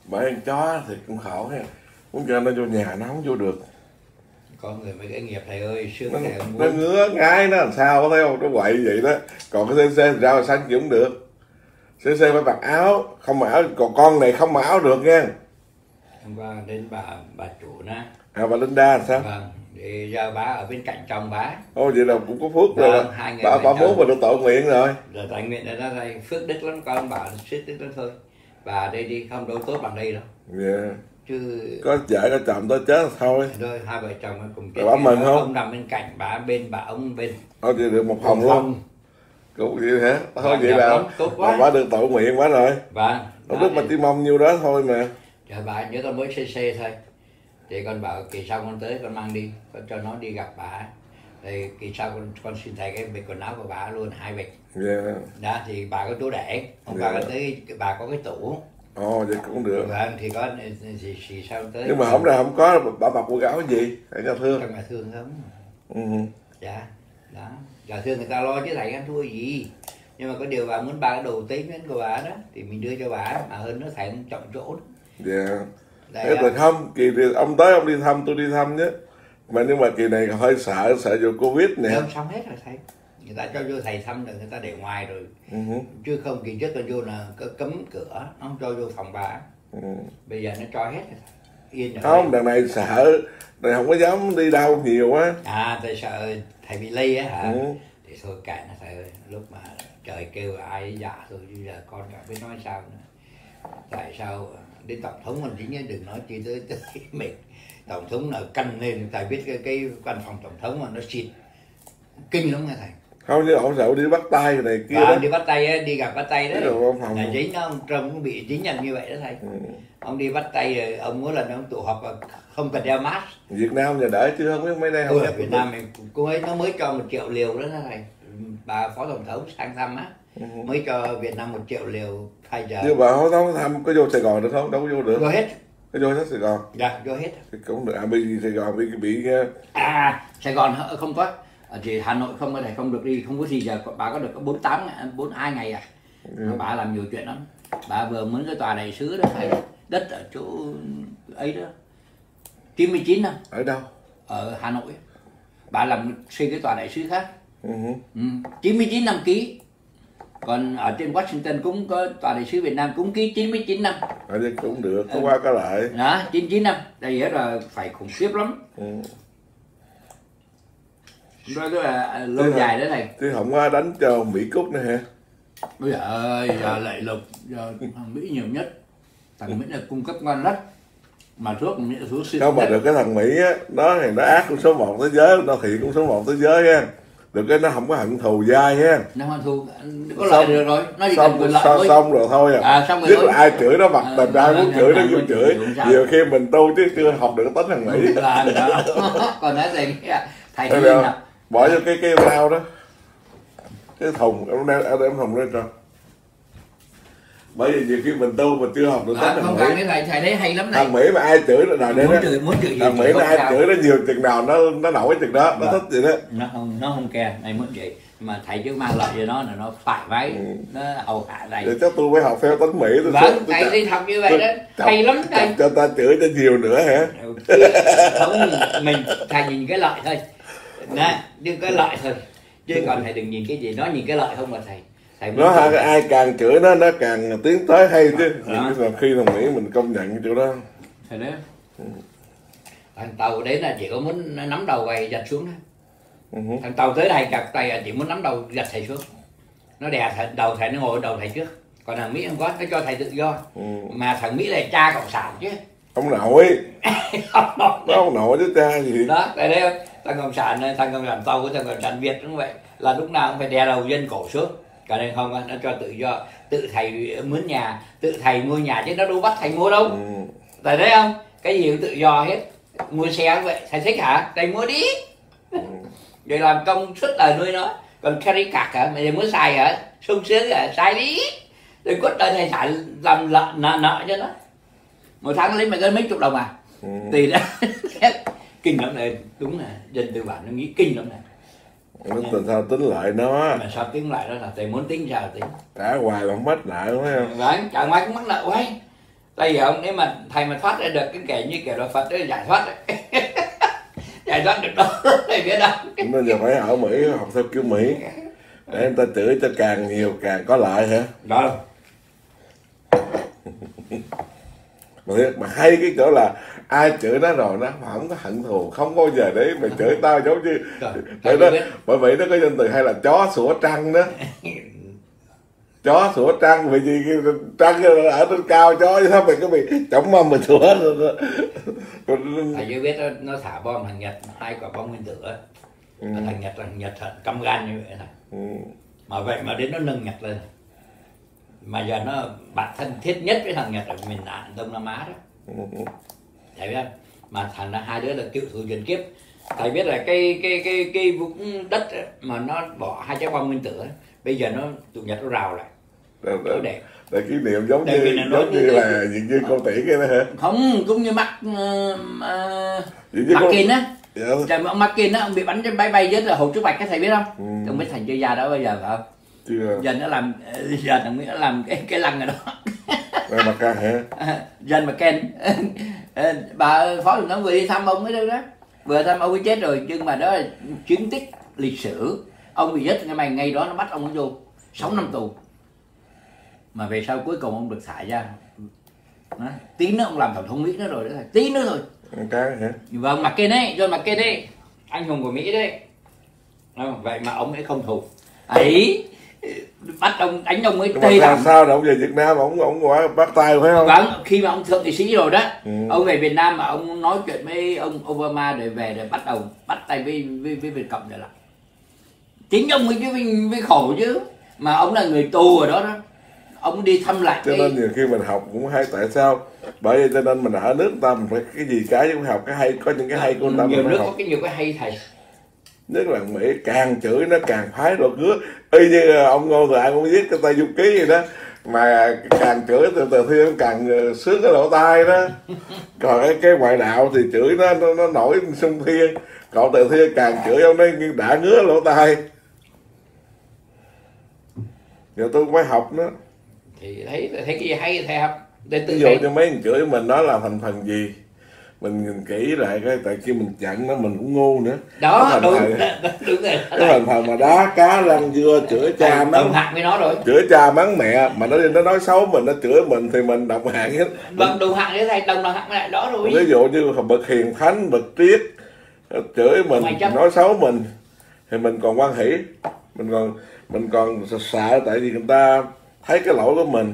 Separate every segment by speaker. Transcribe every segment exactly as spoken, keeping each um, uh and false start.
Speaker 1: Bởi con chó thì cũng khổ ha, muốn cho nó vô nhà nó không vô được.
Speaker 2: Con người mới cái nghiệp thầy ơi, xương
Speaker 1: Nó,
Speaker 2: thầy
Speaker 1: nó
Speaker 2: muốn.
Speaker 1: ngứa ngáy nó làm sao có thấy không, nó quậy vậy đó. Còn cái xê xê thì sao xanh cũng được, xê xê phải mặc áo, không mặc áo, còn con này không mặc áo được nha.
Speaker 2: Hôm qua đến bà bà chủ nó.
Speaker 1: À, bà Linda là sao?
Speaker 2: Vâng, thì giờ bà ở bên cạnh chồng bà.
Speaker 1: Ô vậy là cũng có phước
Speaker 2: Vâng,
Speaker 1: rồi.
Speaker 2: hai người
Speaker 1: Bà bà
Speaker 2: bên
Speaker 1: muốn
Speaker 2: chồng.
Speaker 1: bà được tội nguyện rồi.
Speaker 2: Rồi tại nguyện là nó đây phước đức lắm, con bà phước đức lắm thôi. Bà đây đi không đâu tốt bằng đây đâu.
Speaker 1: Yeah.
Speaker 2: Chứ
Speaker 1: Có vợ có chồng tới chết thôi.
Speaker 2: rồi hai vợ chồng cùng
Speaker 1: Bà mừng không?
Speaker 2: ông nằm bên cạnh bà bên bà ông bên.
Speaker 1: Thôi vậy được một phòng luôn. Cũng vậy hả? Thôi
Speaker 2: Vâng,
Speaker 1: vậy
Speaker 2: dạ
Speaker 1: là
Speaker 2: lắm, tốt quá.
Speaker 1: bà, bà được tội nguyện quá rồi.
Speaker 2: Vâng.
Speaker 1: Không biết bà chỉ mong nhiêu đó thôi mà.
Speaker 2: Dạ bà nhớ con mới xê xê thôi. Thì con bảo kỳ sau con tới con mang đi, con cho nó đi gặp bà. Thì kỳ sau con con xin thầy cái bịch quần áo của bà luôn, hai bịch.
Speaker 1: Yeah.
Speaker 2: Đó thì bà có chỗ để, hôm
Speaker 1: Yeah.
Speaker 2: qua con tới bà có cái tủ.
Speaker 1: Ồ vậy cũng được.
Speaker 2: Vâng thì có thì, thì sao tới.
Speaker 1: Nhưng mà hôm nay không có bà mặc quần áo gì hãy cho thương.
Speaker 2: Trong nhà thương không?
Speaker 1: Ừ.
Speaker 2: Dạ. Đó. Nhà thương người ta lo chứ thầy ăn thua gì. Nhưng mà có điều bà muốn ba cái đồ tế nhuyễn của bà đó thì mình đưa cho bà, mà hơn nó thầy trọng chỗ đó.
Speaker 1: Dạ.
Speaker 2: Đấy,
Speaker 1: Thế là không, kỳ thì ông tới ông đi thăm tôi đi thăm chứ. Mà nhưng mà kỳ này hơi sợ, sợ vô Covid nè.
Speaker 2: không xong hết rồi thầy. Người ta cho vô thầy thăm rồi người ta để ngoài rồi.
Speaker 1: Uh-huh.
Speaker 2: Chứ không kỳ trước con vô là cấm cửa, nó không cho vô phòng bà.
Speaker 1: Uh-huh.
Speaker 2: Bây giờ nó cho hết rồi. Yên rồi.
Speaker 1: Không, đằng này sợ, này không có dám đi đâu nhiều á.
Speaker 2: À, thầy sợ thầy bị lây á hả?
Speaker 1: Uh-huh.
Speaker 2: Thì thôi kệ nó thầy ơi, lúc mà trời kêu ai dạ rồi, bây giờ con chẳng biết nói sao nữa. Tại sao đến tổng thống mình chỉ nhớ đừng nói chi tới tới mình. Tổng thống là canh lên, thầy biết cái, cái văn phòng tổng thống mà nó xịt kinh lắm nghe thầy.
Speaker 1: Không chứ ông sợ đi bắt tay này kia
Speaker 2: Và
Speaker 1: đó.
Speaker 2: đi bắt tay á, đi gặp bắt tay đó.
Speaker 1: Phòng...
Speaker 2: Là dính đó, ông Trump cũng bị dính nhận như vậy đó thầy. Ừ. Ông đi bắt tay rồi, ông muốn lần ông tụ họp không cần đeo mask.
Speaker 1: Việt Nam giờ đợi chứ không biết mấy nay không.
Speaker 2: Ở Việt Nam mình cô ấy nó mới cho một triệu liều đó thầy. Bà phó tổng thống sang thăm á. Ừ. Mới cho Việt Nam một triệu liều Pfizer.
Speaker 1: Chứ bà không có thăm có vô Sài Gòn được không? Đâu có vô được.
Speaker 2: Vô hết.
Speaker 1: Có vô hết Sài Gòn.
Speaker 2: Dạ, vô hết.
Speaker 1: Cũng được, à bị Sài Gòn bị bị
Speaker 2: à Sài Gòn không có, thì Hà Nội không có thể không được đi, không có gì giờ bà có được có bốn mươi tám bốn mươi hai ngày à. Ừ. Bà làm nhiều chuyện lắm. Bà vừa muốn cái tòa đại sứ đó thầy, đất ở chỗ ấy đó chín mươi chín năm.
Speaker 1: Ở đâu?
Speaker 2: Ở Hà Nội. Bà làm xây cái tòa đại sứ khác.
Speaker 1: Uh-huh.
Speaker 2: Ừ. chín mươi chín năm ký. Còn ở trên Washington cũng có tòa đại sứ Việt Nam cũng ký chín mươi chín năm.
Speaker 1: Ở đây cũng được, có qua có lại.
Speaker 2: Đó, chín mươi chín năm. Đây hết là phải khủng khiếp lắm. Ừ. Đó là lâu thế dài đó thầy.
Speaker 1: Chứ không có đánh cho Mỹ Cúc nữa hả?
Speaker 2: Bây giờ ơi, giờ lại lục, giờ thằng Mỹ nhiều nhất. Thằng Mỹ là cung cấp ngon nhất. Mà thuốc Mỹ là thuốc xịn.
Speaker 1: Không mà được cái thằng Mỹ á, nó thì nó ác cũng số một thế giới, nó thiện cũng số một thế giới ha. Được cái nó không có hận thù dai ha.
Speaker 2: Nó hận thù, có lợi được rồi. Nó chỉ
Speaker 1: xong,
Speaker 2: cần lợi
Speaker 1: xong,
Speaker 2: thôi.
Speaker 1: xong rồi thôi à.
Speaker 2: À xong rồi
Speaker 1: Nhất
Speaker 2: thôi.
Speaker 1: là ai chửi nó mặt
Speaker 2: à,
Speaker 1: tầm ai muốn chửi nó vô chửi. Nhiều khi mình tu chứ chưa học được tính thằng Mỹ.
Speaker 2: Là còn nói thầy thầy Hương nào.
Speaker 1: Bỏ vô cái cái rau đó. Cái thùng, em đem em đem thùng lên cho. Bởi vì nhiều khi mình tu mình chưa học được tính thằng
Speaker 2: không
Speaker 1: Mỹ.
Speaker 2: Không thầy, thầy thấy hay lắm này.
Speaker 1: Thằng Mỹ mà ai chửi nó nào đấy đó.
Speaker 2: Chửi, muốn chửi
Speaker 1: thằng Mỹ mà ai chửi nó nhiều chừng nào nó nó nổi chừng đó, nó thích gì đó.
Speaker 2: Nó không nó không kè, này muốn chửi. Mà thầy chứ mang lợi cho nó là nó phải váy, ừ. Nó hầu hạ này.
Speaker 1: Để chắc tôi phải học theo tính Mỹ. Tôi
Speaker 2: vâng, thầy đi học như vậy đó, hay lắm thầy.
Speaker 1: Cho ta chửi cho nhiều nữa hả?
Speaker 2: Không, mình thầy nhìn cái lợi thôi. Nè, đưa cái lợi thôi. Chứ còn thầy đừng nhìn cái gì, nó nhìn cái lợi không mà thầy. Thầy
Speaker 1: nó ha, ai càng chửi nó nó càng tiến tới hay chứ. Những cái khi thằng Mỹ mình công nhận cái chỗ đó.
Speaker 2: Thầy đấy. Ừ. Thằng Tàu đến là chỉ có muốn nắm đầu thầy giật xuống thôi. Uh-huh. Thằng Tàu tới thầy cặp tay chỉ muốn nắm đầu giật thầy xuống. Nó đè thầy, đầu thầy nó ngồi ở đầu thầy trước. Còn thằng Mỹ không có, nó cho thầy tự do. Uh-huh. Mà thằng Mỹ là cha cộng sản chứ.
Speaker 1: Ông nội. Không nội. Nó ông nội chứ cha gì.
Speaker 2: Đó, tại đây thằng cộng sản, thằng cộng sản Tàu của thằng cộng sản Việt cũng vậy. Là lúc nào cũng phải đè đầu dân cổ xuống. Còn đây không, nó cho tự do. Tự thầy mướn nhà, tự thầy mua nhà chứ nó đâu bắt thầy mua đâu. Uh-huh. Tại đấy không, cái gì cũng tự do hết. Mua xe cũng vậy, thầy thích hả? Thầy mua đi. Uh-huh. Rồi làm công suốt đời nuôi nó. Còn carry cạc hả? Mày muốn xài hả? Sung sướng hả? Xài đi. Rồi cốt đời thầy xài làm nợ, nợ, nợ cho nó. Một tháng lấy mày có mấy chục đồng à? Ừ. Tùy đó. Kinh lắm này. Đúng là dân tư bản nó nghĩ kinh lắm này.
Speaker 1: Nó tình sao tính lại nó.
Speaker 2: Mà sao tính lại đó là thầy muốn tính sao tính.
Speaker 1: Trả hoài mà không mất nợ đúng không?
Speaker 2: Vâng, trả ngoài cũng mắc nợ quay. Tại vì ông nếu mà thầy mà thoát ra được cái kẻ như kiểu là Phật ấy, giải thoát đấy. Giải thoát được đâu thầy biết đâu.
Speaker 1: Nên giờ phải ở Mỹ học theo kiểu Mỹ để người ta chửi cho càng nhiều càng có lợi hả?
Speaker 2: Đó.
Speaker 1: Mà, mà hay cái chỗ là ai chửi nó rồi nó không có hận thù, không bao giờ để mày chửi tao giống như bởi đó, bởi vậy nó có danh từ hay là chó sủa trăng đó. Chó sủa trăng vì gì trăng ở trên cao chó chứ sao mày có bị chổng mâm mà sủa.
Speaker 2: Thầy chưa biết nó, nó thả bom thằng Nhật hai quả bom nguyên tử ấy. Ừ. Thằng Nhật thằng Nhật thật căm gan như vậy này. Ừ. Mà vậy mà đến nó nâng Nhật lên. Mà giờ nó bạn thân thiết nhất với thằng Nhật ở miền Nam Đông Nam Á đó. Ừ. Thầy biết không? Mà thằng là hai đứa là cựu thù truyền kiếp. Thầy biết là cái cái cái cái vũng đất ấy, mà nó bỏ hai trái bom nguyên tử ấy, bây giờ nó tụi Nhật nó rào lại.
Speaker 1: Đó, đó, để kỷ niệm giống như giống như, như là diện như câu tỷ kia đó hả?
Speaker 2: Không, cũng như Mark uh, Markin á. Dạ. Trời, ông Markin á, ông bị bắn trên máy bay chết là Hồ Trúc Bạch, cái thầy biết không? Ừ. Ông biết thằng chơi già đó bây giờ phải không? Chưa. Giờ nó làm giờ thằng nó làm cái cái lăng ở đó.
Speaker 1: Mà mà ca hả?
Speaker 2: John McCain. Bà phó tổng thống vừa đi thăm ông ấy đâu đó. Vừa thăm ông ấy chết rồi, nhưng mà đó là chứng tích lịch sử. Ông bị giết ngày mày ngay đó nó bắt ông ấy vô sáu năm tù. Mà về sau cuối cùng ông được thả ra. Đó. Tí nữa ông làm tổng thống Mỹ nữa rồi đó thầy. Tí nữa thôi.
Speaker 1: Cái hả?
Speaker 2: Vâng, McCain đấy, John McCain đấy, anh hùng của Mỹ đấy. Không, vậy mà ông ấy không thù. Ấy bắt ông đánh ông ấy tê
Speaker 1: làm sao đâu về Việt Nam ông ông qua bắt tay phải không?
Speaker 2: Vâng, khi mà ông thượng nghị sĩ rồi đó, ừ. Ông về Việt Nam mà ông nói chuyện với ông Obama để về để bắt đầu bắt tay với với với Việt Cộng này là chính ông ấy chứ với khổ chứ, mà ông là người tù ở đó đó, ông đi thăm lại.
Speaker 1: Cho nên nhiều khi mình học cũng hay, tại sao? Bởi vì cho nên mình ở nước ta mình phải cái gì cái cũng học cái hay, có những cái hay của ta
Speaker 2: nhiều
Speaker 1: mình
Speaker 2: nước
Speaker 1: học.
Speaker 2: Có cái nhiều cái hay thầy.
Speaker 1: Nhất là Mỹ càng chửi nó càng phái đồ cứa, y như ông Ngô Thời An cũng viết cái tay du ký vậy đó, mà càng chửi từ từ thiên càng sướng cái lỗ tai đó. Còn cái, cái ngoại đạo thì chửi nó nó, nó nổi sung thiên, còn từ thiên càng chửi ông ấy đã ngứa lỗ tai. Giờ tôi cũng phải học nữa.
Speaker 2: Thì thấy thấy cái gì hay thầy học.
Speaker 1: Ví dụ như mấy người chửi mình nói là thành phần gì, mình nhìn kỹ lại cái tại khi mình chặn nó mình cũng ngu nữa
Speaker 2: đó. Đúng, đúng, đúng rồi.
Speaker 1: Cái thành phần mà đá cá lăn dưa chửi cha mắng
Speaker 2: hạt với nó rồi,
Speaker 1: chửi cha mắng mẹ mà nó nó nói xấu mình, nó chửi mình thì mình đồng hạng hết.
Speaker 2: Vâng, đồng hạng với thầy, đồng đồng hạng lại đó rồi.
Speaker 1: Ví dụ như bậc hiền thánh, bậc triết chửi mình, nói xấu mình thì mình còn hoan hỷ, mình còn mình còn sợ tại vì người ta thấy cái lỗi của mình.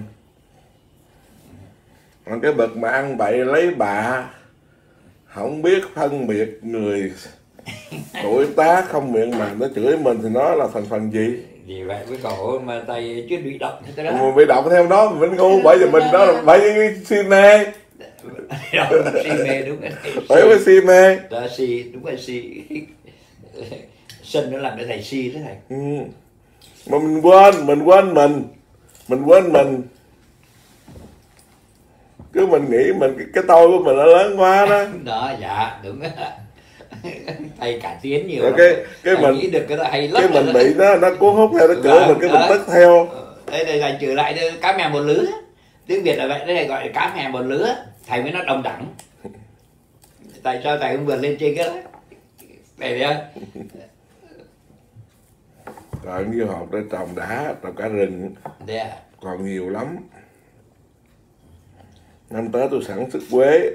Speaker 1: Còn cái bậc mà ăn bậy lấy bạ, không biết phân biệt người tuổi tác, không miệng mà nó chửi mình thì nó là thành phần gì?
Speaker 2: Vì vậy với cậu mà thầy chứ bị động thế đó.
Speaker 1: Bị động theo nó mình ngu, bởi vì mình đó là bởi vì si mê.
Speaker 2: Si mê đúng rồi.
Speaker 1: Bởi vì si mê.
Speaker 2: Đó si đúng rồi, si. Sân nó làm để thầy si thế thầy.
Speaker 1: Ừ. Mà mình quên, mình quên mình, mình quên mình. Cứ mình nghĩ mình cái, cái tôi của mình nó lớn quá đó.
Speaker 2: Đó, dạ đúng đó. Thầy cải tiến nhiều
Speaker 1: rồi cái cái
Speaker 2: thầy
Speaker 1: mình
Speaker 2: nghĩ được cái đó hay lắm.
Speaker 1: Cái mình bị nó nó cuốn hút theo, nó chửi mình cái mình tức theo.
Speaker 2: Đây đây là trừ lại cá mè một lứa. Tiếng Việt là vậy, đây là gọi là cá mè một lứa. Thầy mới nói đồng đẳng. Tại sao thầy không vượt lên trên cái đó? Thầy thấy không?
Speaker 1: Rồi như hộp để trồng đá, trồng cả rừng.
Speaker 2: Yeah.
Speaker 1: Còn nhiều lắm. Năm tới tôi sản xuất quế.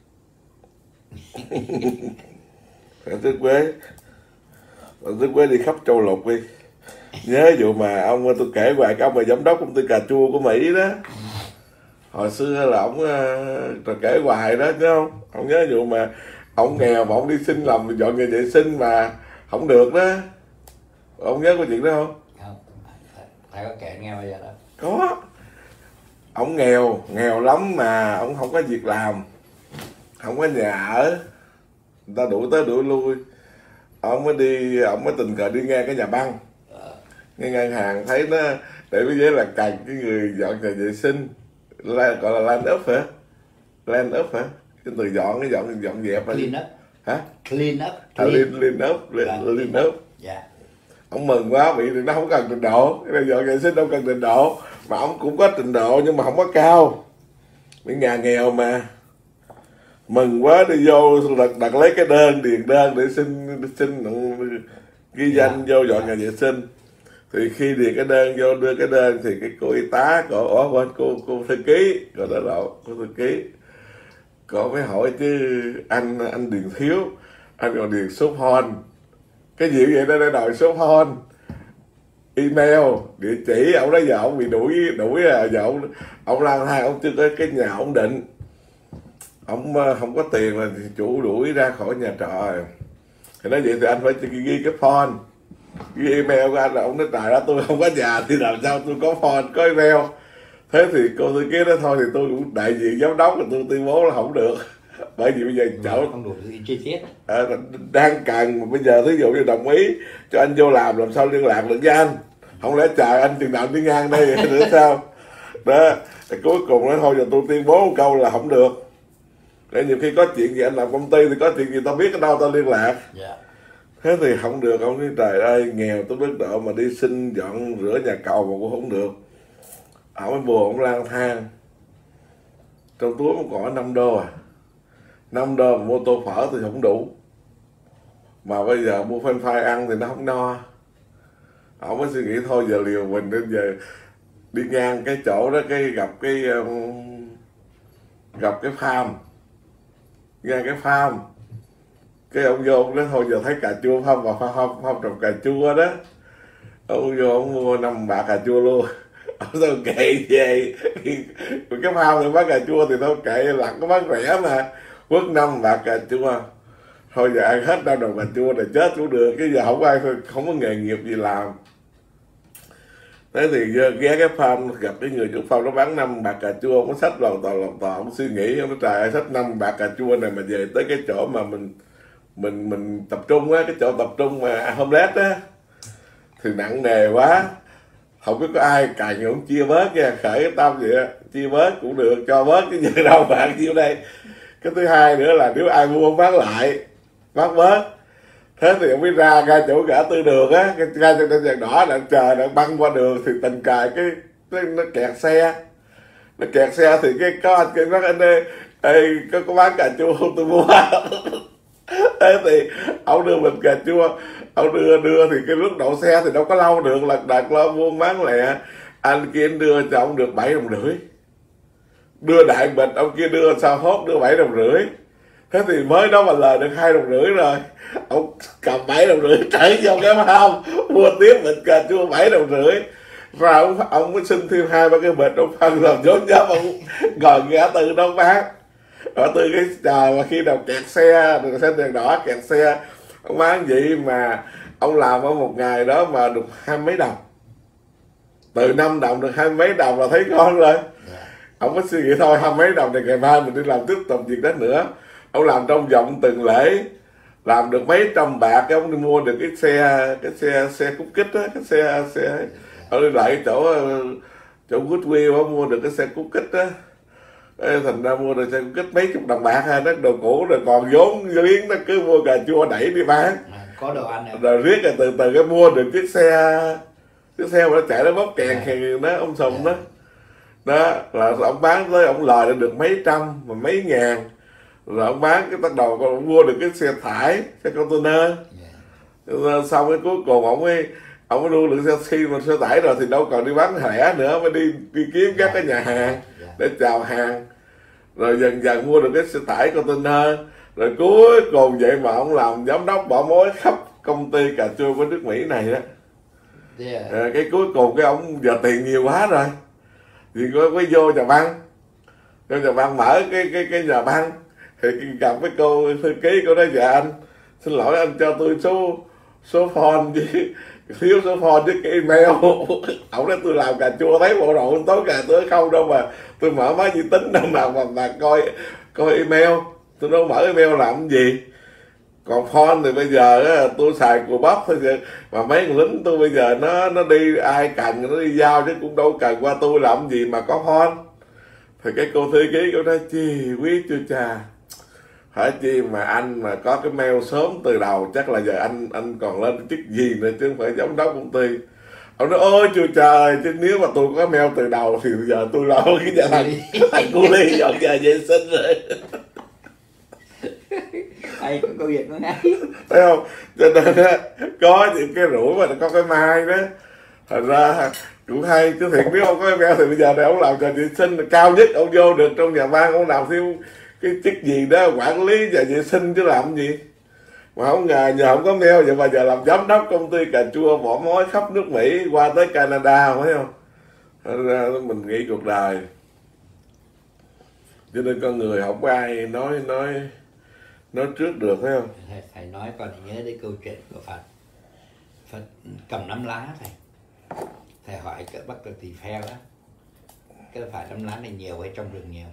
Speaker 1: Sản xuất quế. Sản xuất quế đi khắp châu lục đi. Nhớ vụ mà ông tôi kể hoài cái ông là giám đốc công ty cà chua của Mỹ đó. Hồi xưa là ông uh, kể hoài đó nhớ không? Ông nhớ vụ mà ông nghèo mà ông đi xin làm dọn nhà vệ sinh mà không được đó. Ông nhớ câu chuyện đó không?
Speaker 2: Không. Thầy có kể nghe bây giờ đó.
Speaker 1: Có. Ông nghèo, nghèo lắm mà ông không có việc làm, không có nhà ở, người ta đuổi tới đuổi lui. Ông mới đi, ông mới tình cờ đi ngang cái nhà băng, ngay ngân hàng thấy nó để cái giấy là cần cái người dọn nhà vệ sinh, là, gọi là land up hả? Land up hả? Cái từ dọn cái dọn dọn dẹp.
Speaker 2: Clean up.
Speaker 1: Hả?
Speaker 2: Clean up.
Speaker 1: Clean, à, clean up, clean, clean up.
Speaker 2: Dạ.
Speaker 1: Ông mừng quá, bị nó không cần trình độ, cái này dọn vệ sinh đâu cần trình độ, mà ông cũng có trình độ nhưng mà không có cao. mấy nhà nghèo mà mừng quá đi vô đặt, đặt lấy cái đơn điền đơn để xin xin ghi danh vô dọn nhà vệ sinh. Thì khi điền cái đơn vô đưa cái đơn thì cái cô y tá cô ó quên cô cô thư ký rồi đó lộ cô thư ký cô mới hỏi chứ anh anh điền thiếu, anh còn điền số phone cái gì vậy đó, để đòi số phone, email, địa chỉ. Ông nói giờ ông bị đuổi đuổi à, giờ ông ông lang thang, ông chưa có cái nhà ổn định, ông không có tiền là chủ đuổi ra khỏi nhà trọ rồi. Thì nói vậy thì anh phải ghi cái phone, ghi email của anh. Là ông nói trời đó, tôi không có nhà thì làm sao tôi có phone có email. Thế thì cô thư ký đó thôi thì tôi cũng đại diện giám đốc, là tôi tuyên bố là không được. Bởi vì bây giờ chỗ
Speaker 2: không đủ chi tiết
Speaker 1: à, đang cần mà bây giờ thí dụ như đồng ý cho anh vô làm làm sao liên lạc được với anh, không lẽ chờ anh chừng nào đi ngang đây nữa sao đó. Thì cuối cùng nói thôi giờ tôi tuyên bố một câu là không được, để nhiều khi có chuyện gì anh làm công ty thì có chuyện gì tao biết ở đâu tao liên lạc.
Speaker 2: yeah.
Speaker 1: Thế thì không được. Ông nói trời ơi nghèo tới mức độ mà đi xin dọn rửa nhà cầu mà cũng không được. Ông mới buồn, ông lang thang, trong túi cũng còn năm đô à, năm đô mà mua tô phở thì không đủ, mà bây giờ mua phanh phai ăn thì nó không no. Ông mới suy nghĩ thôi giờ liều mình, đến giờ đi ngang cái chỗ đó cái gặp cái um, gặp cái farm, ngang cái farm cái ông vô ông nói thôi giờ thấy cà chua không và farm farm, farm trồng cà chua đó, ông vô ông mua năm bạc cà chua luôn. Ông sao kệ về cái farm thì bán cà chua thì thôi kệ, lặt có bán rẻ mà, quất năm bạc cà chua thôi giờ ăn hết năm đồng cà chua này chết cũng được, cái giờ không ai không có nghề nghiệp gì làm. Thế thì ghé cái farm gặp cái người chủ farm nó bán năm bạc cà chua, ông có xách lòn tò lòn tò, ông suy nghĩ ông nói trời ơi xách năm bạc cà chua này mà về tới cái chỗ mà mình mình mình tập trung á, cái chỗ tập trung mà homeless á thì nặng nề quá, không biết có ai cài ông chia bớt nha, khởi cái tâm vậy á, chia bớt cũng được, cho bớt cái gì đâu bạn nhiêu đây. Cái thứ hai nữa là nếu ai mua bán lại bán bớt. Thế thì ông mới ra ra chỗ ngã tư đường á, ra cho trên đèn đỏ đang chờ đang băng qua đường thì tình cài cái nó, nó kẹt xe, nó kẹt xe thì cái có anh kia nói anh ơi, ê, có có bán cà chua không tôi mua. Thế thì ông đưa mình cà chua, ông đưa đưa thì cái lúc đậu xe thì đâu có lâu được, lật đật lo buôn bán lẹ. Anh kia anh đưa cho ông được bảy đồng rưỡi, đưa đại bịch, ông kia đưa sao hốt đưa bảy đồng rưỡi. Thế thì mới đó mà lời được hai đồng rưỡi rồi, ông cầm bảy đồng rưỡi trở vô cái farm mua tiếp bịch cà chua bảy đồng rưỡi. Rồi ông ông mới xin thêm hai ba cái bịch, ông phân làm vốn nhấp, ông ngồi ngã tư đó bán. Ở từ cái chờ mà khi nào kẹt xe, đường xe đèn đỏ kẹt xe, ông bán gì mà ông làm ở một ngày đó mà được hai mấy đồng, từ năm đồng được hai mấy đồng là thấy ngon rồi. Ông có suy nghĩ thôi hai mấy đồng thì ngày mai mình đi làm tiếp tục việc đó nữa. Ông làm trong vòng từng lễ làm được mấy trăm bạc, cái ông đi mua được cái xe cái xe xe cút kích á, cái xe xe ông đi lại chỗ chỗ Goodwill ông mua được cái xe cút kích á. Ê, thành ra mua được xe cút kích mấy chục đồng bạc ha, nó đồ cũ rồi còn vốn liếng, nó cứ mua cà chua đẩy đi bán
Speaker 2: à, có đồ ăn này.
Speaker 1: Rồi riết rồi từ từ cái mua được chiếc xe chiếc xe mà nó chạy nó bóp kèn kèn đó ông Sùng đó. Đó là ông bán tới ông lời được mấy trăm mà mấy ngàn, rồi ông bán cái bắt đầu ông mua được cái xe thải, xe container. Yeah. Xong cái cuối cùng ông mới ông mới mua được xe, khi mà xe tải rồi thì đâu còn đi bán lẻ nữa, mới đi, đi kiếm các cái nhà hàng để chào hàng, rồi dần dần mua được cái xe tải container. Rồi cuối cùng vậy mà ông làm giám đốc bỏ mối khắp công ty cà chua của nước Mỹ này đó. Yeah. À, cái cuối cùng cái ông giờ tiền nhiều quá rồi thì có mới vô nhà băng, vô nhà băng mở cái cái cái nhà băng thì gặp cái cô thư ký, cô nói dạ anh xin lỗi anh cho tôi số số phone chứ thiếu số phone với cái email. Ông nói tôi làm cà chua thấy bộ đồ tối cà tôi không đâu mà tôi mở máy vi tính đâu mà mà, mà coi coi email, tôi đâu mở email làm cái gì. Còn phone thì bây giờ á, tôi xài của bắp thôi mà mấy con lính tôi bây giờ nó nó đi ai cần nó đi giao chứ cũng đâu cần qua tôi làm gì mà có phone. Thì cái cô thư ký cô nói chi quý chưa cha, hỏi chi mà anh mà có cái mail sớm từ đầu chắc là giờ anh anh còn lên chức gì nữa chứ không phải giám đốc công ty. Ông nói ôi trời trời, chứ nếu mà tôi có meo từ đầu thì giờ tôi lo cái nhà thằng thằng cu ly dọn nhà vệ sinh rồi.
Speaker 2: Hay có câu việc nó ngay.
Speaker 1: Thấy không? Cho nên á, có những cái rủi mà có cái mai đó, thành ra cũng hay. Chứ thiệt nếu không có cái meo thì bây giờ này ông làm nhà vệ sinh cao nhất, ông vô được trong nhà ban, ông làm thêm cái chức gì đó quản lý nhà vệ sinh chứ làm gì. Mà không ngờ giờ không có meo vậy mà giờ làm giám đốc công ty cà chua bỏ mối khắp nước Mỹ qua tới Canada, phải không? Thành ra mình nghĩ cuộc đời, cho nên con người không có ai nói nói nói trước được, phải không?
Speaker 2: Thầy, thầy nói còn nhớ đến câu chuyện của Phật. Phật cầm nắm lá thầy. Thầy hỏi cái bắt được tỳ kheo đó, cái phải nắm lá này nhiều hay trong rừng nhiều?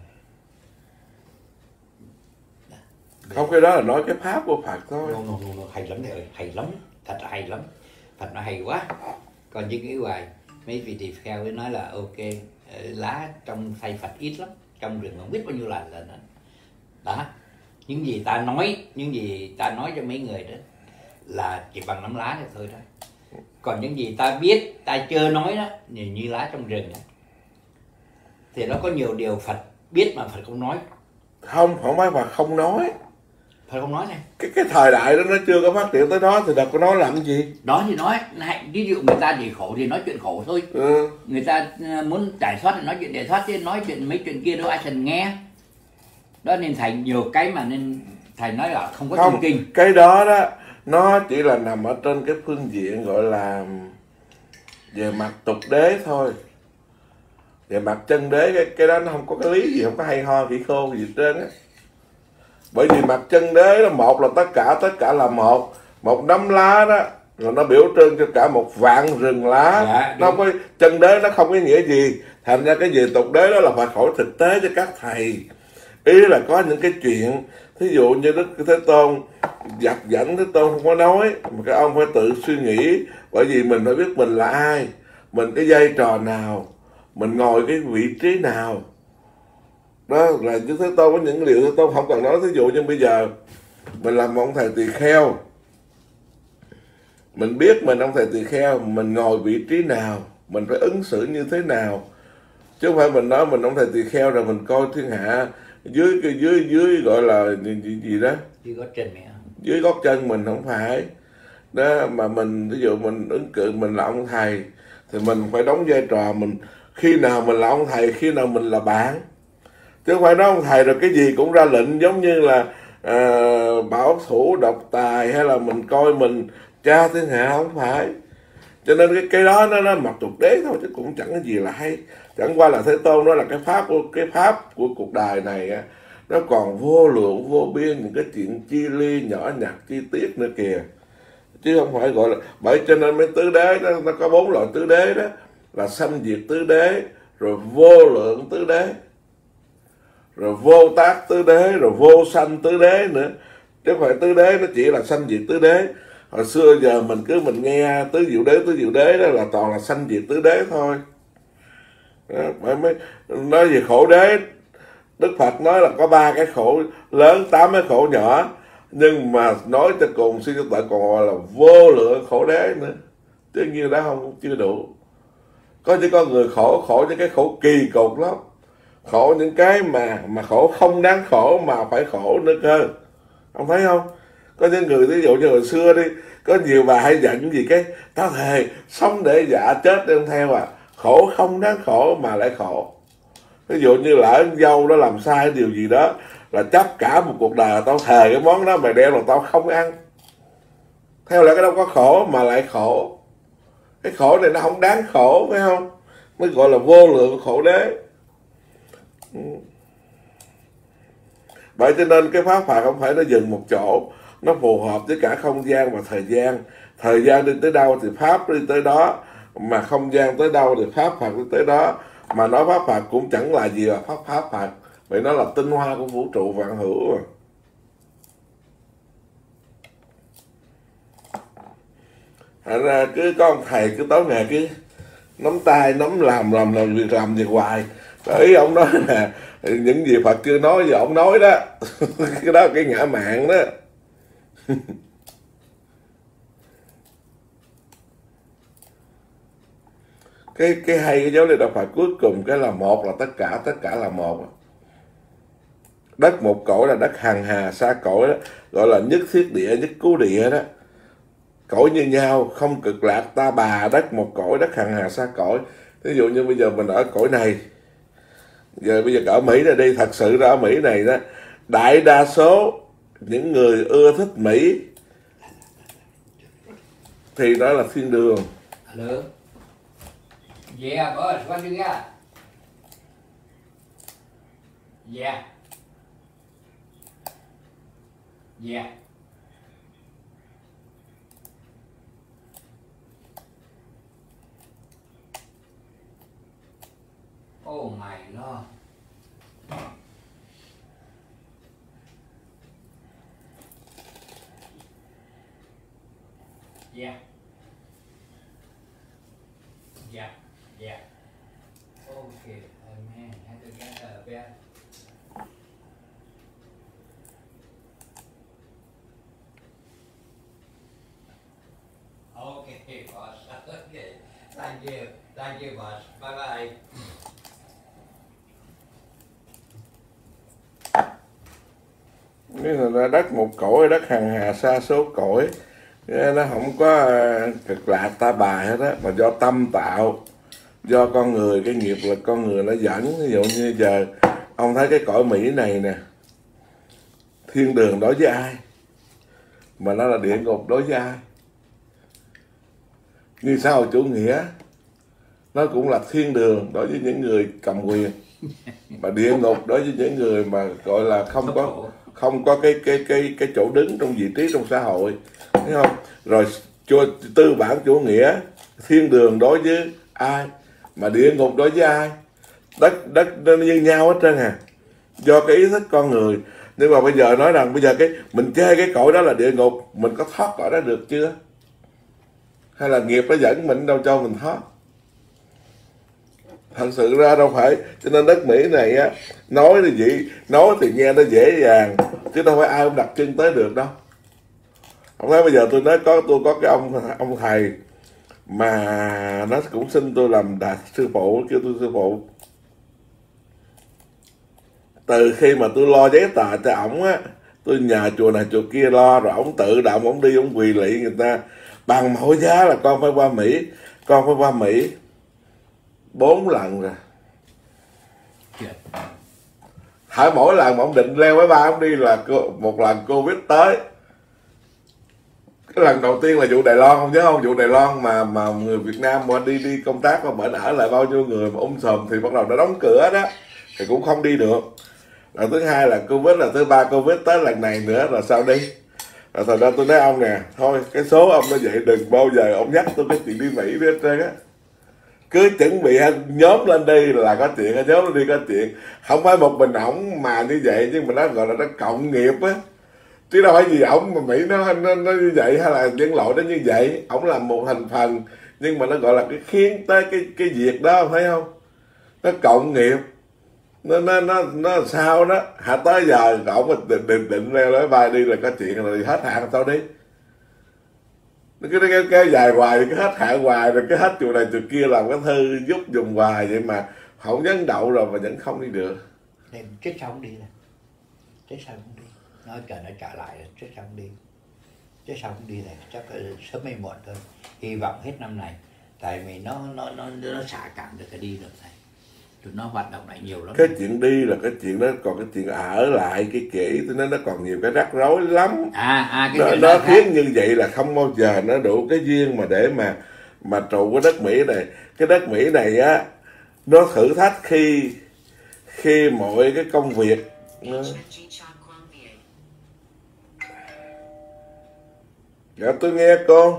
Speaker 1: Không, cái đó là nói cái pháp của Phật thôi.
Speaker 2: No, no, no, no. Hay lắm thầy ơi, hay lắm, thật là hay lắm. Phật nói hay quá. Còn những cái hoài mấy vị tỳ kheo mới nói là ok, lá trong tay Phật ít lắm, trong rừng không biết bao nhiêu lần lần đó. Những gì ta nói, những gì ta nói cho mấy người đó là chỉ bằng nắm lá này thôi đó. Còn những gì ta biết, ta chưa nói đó, như, như lá trong rừng đó, thì nó có nhiều điều Phật biết mà Phật không nói.
Speaker 1: Không, không phải Phật không nói.
Speaker 2: Phật không nói này.
Speaker 1: Cái cái thời đại đó nó chưa có phát triển tới đó thì đâu có nói làm cái gì.
Speaker 2: Đó thì nói, ví dụ người ta thì khổ thì nói chuyện khổ thôi.
Speaker 1: Ừ.
Speaker 2: Người ta muốn giải thoát thì nói chuyện giải thoát, chứ nói chuyện mấy chuyện kia đâu ai cần nghe. Đó nên thầy nhiều cái mà nên thầy nói là không có
Speaker 1: Không,
Speaker 2: kinh.
Speaker 1: cái đó đó nó chỉ là nằm ở trên cái phương diện gọi là về mặt tục đế thôi. Về mặt chân đế cái, cái đó nó không có cái lý gì, không có hay ho khỉ khô gì hết trơn á. Bởi vì mặt chân đế là một là tất cả, tất cả là một. Một nắm lá đó rồi nó biểu trưng cho cả một vạn rừng lá.
Speaker 2: Dạ,
Speaker 1: nó có chân đế nó không có nghĩa gì. Thành ra cái gì tục đế đó là phải khỏi thực tế cho các thầy. Ý là có những cái chuyện, thí dụ như Đức Thế Tôn dặt dẫn Thế Tôn không có nói, mà các ông phải tự suy nghĩ. Bởi vì mình phải biết mình là ai, mình cái vai trò nào, mình ngồi cái vị trí nào. Đó là Đức Thế Tôn có những điều Thế Tôn không cần nói. Thí dụ như bây giờ mình làm một ông thầy tỳ kheo, mình biết mình ông thầy tỳ kheo, mình ngồi vị trí nào, mình phải ứng xử như thế nào. Chứ không phải mình nói mình ông thầy tỳ kheo rồi mình coi thiên hạ dưới cái dưới dưới gọi là gì, gì đó
Speaker 2: Dưới gót chân mẹ.
Speaker 1: Dưới gót chân mình, không phải đó. Mà mình ví dụ mình ứng cử mình là ông thầy thì mình phải đóng vai trò mình. Khi nào mình là ông thầy, khi nào mình là bạn. Chứ không phải nói ông thầy rồi cái gì cũng ra lệnh, giống như là à, bảo thủ độc tài, hay là mình coi mình cha thiên hạ, không phải. Cho nên cái cái đó nó nó mặc tục đế thôi, chứ cũng chẳng có gì là hay. Chẳng qua là Thế Tôn đó là cái pháp của cái pháp của cuộc đời này á, nó còn vô lượng vô biên những cái chuyện chi ly nhỏ nhặt chi tiết nữa kìa, chứ không phải gọi là. Bởi cho nên mấy tứ đế nó, nó có bốn loại tứ đế đó, là sanh diệt tứ đế, rồi vô lượng tứ đế, rồi vô tác tứ đế, rồi vô sanh tứ đế nữa. Chứ không phải tứ đế nó chỉ là sanh diệt tứ đế. Hồi xưa giờ mình cứ mình nghe tứ diệu đế tứ diệu đế đó là toàn là sanh diệt tứ đế thôi. Đó, mới mới nói về khổ đế, Đức Phật nói là có ba cái khổ lớn, tám cái khổ nhỏ. Nhưng mà nói cho cùng suy cho tận còn gọi là vô lượng khổ đế nữa. Chứ như đó không chưa đủ. Có những con người khổ khổ những cái khổ kỳ cục lắm, khổ những cái mà mà khổ không đáng khổ mà phải khổ nữa cơ. Ông thấy không? Có những người ví dụ như hồi xưa đi, có nhiều bà hay giận gì cái tao thề sống để dạ chết đem theo à. Khổ không đáng khổ mà lại khổ. Ví dụ như là anh dâu đó làm sai điều gì đó là chấp cả một cuộc đời là tao thề cái món đó mày đem là tao không ăn. Theo lại cái đâu có khổ mà lại khổ. Cái khổ này nó không đáng khổ, phải không? Mới gọi là vô lượng khổ đế. Vậy cho nên cái pháp Phật không phải nó dừng một chỗ, nó phù hợp với cả không gian và thời gian. Thời gian đi tới đâu thì pháp đi tới đó, mà không gian tới đâu thì pháp Phật đi tới đó. Mà nói pháp Phật cũng chẳng là gì là pháp pháp Phật, vậy nó là tinh hoa của vũ trụ vạn hữu rồi. Thành ra cứ có ông thầy cứ tối ngày cứ nắm tay nắm làm làm làm việc làm việc hoài. Ý ông nói là những gì Phật chưa nói giờ ông nói đó. Cái đó là cái ngã mạn đó. cái cái hay cái dấu Lê Đạo Phật cuối cùng cái là một là tất cả, tất cả là một. Đất một cõi là đất hằng hà xa cõi đó, gọi là nhất thiết địa nhất cứu địa đó. Cõi như nhau không cực lạc ta bà, đất một cõi đất hằng hà xa cõi. Ví dụ như bây giờ mình ở cõi này, giờ bây giờ ở Mỹ này đi, thật sự ra ở Mỹ này đó, đại đa số những người ưa thích Mỹ thì đó là thiên đường.
Speaker 2: Hello. Yeah, boss. What you got? Yeah. Yeah. Oh my Lord. Yeah. Yeah. Yeah. Okay. Uh, man, I have to get a bed. Okay, boss. Okay. Thank you. Thank you, boss. Bye bye.
Speaker 1: Nếu là đất một cõi, đất hằng hà sa số cõi, nó không có cực lạc ta bà hết á, mà do tâm tạo, do con người, cái nghiệp là con người nó dẫn. Ví dụ như giờ ông thấy cái cõi Mỹ này nè, thiên đường đối với ai, mà nó là địa ngục đối với ai? Như xã hội chủ nghĩa, nó cũng là thiên đường đối với những người cầm quyền, mà địa ngục đối với những người mà gọi là không có không có cái cái cái cái chỗ đứng trong vị trí trong xã hội, thấy không? Rồi cho tư bản chủ nghĩa, thiên đường đối với ai, mà địa ngục đối với ai? Đất đất nó như nhau hết trơn à, do cái ý thức con người. Nhưng mà bây giờ nói rằng bây giờ cái mình chê cái cõi đó là địa ngục, mình có thoát cõi đó được chưa? Hay là nghiệp nó dẫn mình đâu cho mình thoát? Thật sự ra đâu phải. Cho nên đất Mỹ này á, nói thì gì, nói thì nghe nó dễ dàng, chứ đâu phải ai cũng đặt chân tới được đâu. Không thấy bây giờ tôi nói có tôi có cái ông ông thầy mà nó cũng xin tôi làm đại sư phụ, kêu tôi sư phụ. Từ khi mà tôi lo giấy tờ cho ổng á, tôi nhờ chùa này chùa kia lo, rồi ổng tự động ổng đi ổng quỳ lạy người ta bằng mọi giá là con phải qua Mỹ, con phải qua Mỹ bốn lần rồi. Hãy mỗi lần mà ông định leo máy bay ông đi là một lần Covid tới. Cái lần đầu tiên là vụ Đài Loan, không nhớ không? Vụ Đài Loan mà mà người Việt Nam mà đi đi công tác mà bệnh ở lại bao nhiêu người mà um sùm thì bắt đầu nó đóng cửa đó, thì cũng không đi được. Lần thứ hai là Covid, là thứ ba Covid tới lần này nữa là sao đi? Rồi thật ra tôi nói ông nè, thôi cái số ông nó vậy đừng bao giờ ông nhắc tôi cái chuyện đi Mỹ hết trơn á. Cứ chuẩn bị nhóm lên đi là có chuyện, nhóm lên đi có chuyện. Không phải một mình ổng mà như vậy, nhưng mà nó gọi là nó cộng nghiệp á. Chứ đâu phải gì ổng mà Mỹ nó, nó, nó như vậy, hay là nhân loại nó như vậy. Ổng làm một thành phần, nhưng mà nó gọi là cái khiến tới cái cái việc đó, thấy không? Nó cộng nghiệp. Nó nó nó nó sao đó, hả tới giờ ổng mà định định, định leo lấy vai đi là có chuyện rồi, hết hạn sao đi. Nó cứ kéo, kéo dài hoài, cái hết hạn hoài, rồi cái hết chùa này chùa kia làm cái thư giúp dùng hoài vậy mà không nhấn đậu rồi mà vẫn không đi được.
Speaker 2: Nên chết sao không đi nè, chết sao không đi, nói chờ nó trả lại rồi chết sao không đi, chết sao không đi này chắc sớm hay muộn thôi. Hy vọng hết năm này, tại vì nó nó nó nó xả cạn được cái đi được này, tụi nó hoạt động lại nhiều lắm.
Speaker 1: Cái chuyện đi là cái chuyện đó, còn cái chuyện ở lại cái kỹ tôi nói nó còn nhiều cái rắc rối lắm.
Speaker 2: À, à, cái
Speaker 1: nó, nó khiến như vậy là không bao giờ nó đủ cái duyên mà để mà mà trụ cái đất Mỹ này. Cái đất Mỹ này á, nó thử thách khi khi mọi cái công việc nó... Dạ tôi nghe con.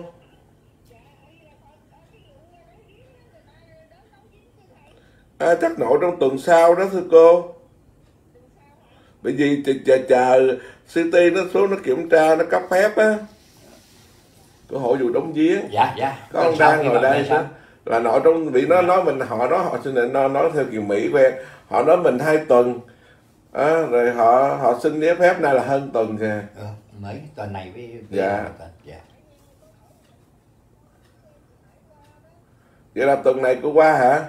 Speaker 1: À, chắc nội trong tuần sau đó thưa cô. Bởi vì chờ chờ City nó xuống nó kiểm tra, nó cấp phép á. Của hội vụ đóng giếng.
Speaker 2: Dạ dạ.
Speaker 1: Có ông đang ngồi đây sao? Là nội trong vì nó nói mình, họ nói họ xin nó nói theo kiểu Mỹ quen, họ nói mình hai tuần. À, rồi họ họ xin giấy phép nay là hơn tuần kìa.
Speaker 2: Ừ, mấy tuần này với, với
Speaker 1: dạ.
Speaker 2: tuần. Dạ.
Speaker 1: Vậy là tuần này cô qua hả?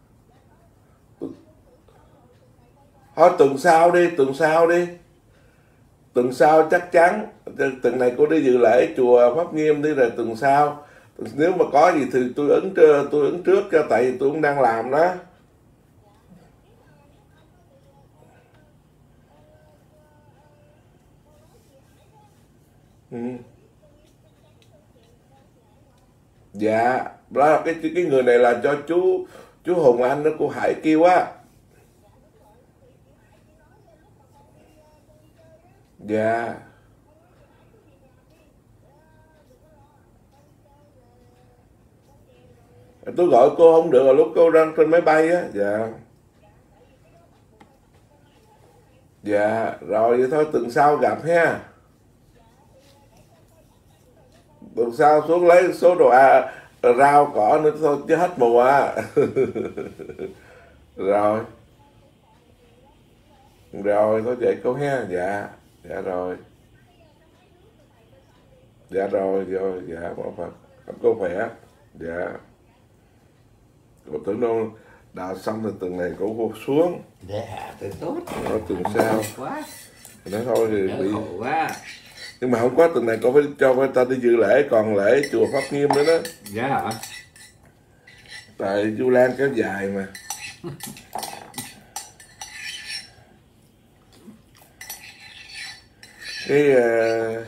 Speaker 1: Thôi tuần sau đi, tuần sau đi. Tuần sau chắc chắn. Tuần này cô đi dự lễ chùa Pháp Nghiêm đi, rồi tuần sau nếu mà có gì thì tôi ứng tôi ứng trước cho, tại vì tôi cũng đang làm đó. Ừ. Dạ, đó cái cái người này là cho chú chú Hùng Anh đó, cô Hải kêu á. Dạ. Tôi gọi cô không được là lúc cô đang trên máy bay á. Dạ. Dạ, rồi vậy thôi tuần sau gặp ha. Tuần sau xuống lấy số đồ à, rau cỏ nữa thôi chứ hết mùa á. Rồi. Rồi thôi vậy cô ha. Dạ. Dạ rồi. Dạ rồi, rồi, dạ mong Phật. Cô khỏe. Dạ. Cô tưởng đâu đào xong thì tuần này cô vô xuống.
Speaker 2: Dạ, từ tốt.
Speaker 1: Rồi tuần sau.
Speaker 2: Quá.
Speaker 1: Nói thôi thì
Speaker 2: Nhớ
Speaker 1: bị
Speaker 2: khổ quá.
Speaker 1: Nhưng mà không có, tuần này cô phải cho người ta đi dự lễ, còn lễ chùa Pháp Nghiêm nữa đó.
Speaker 2: Dạ hả?
Speaker 1: Tại Vu Lan kéo dài mà. Cái uh,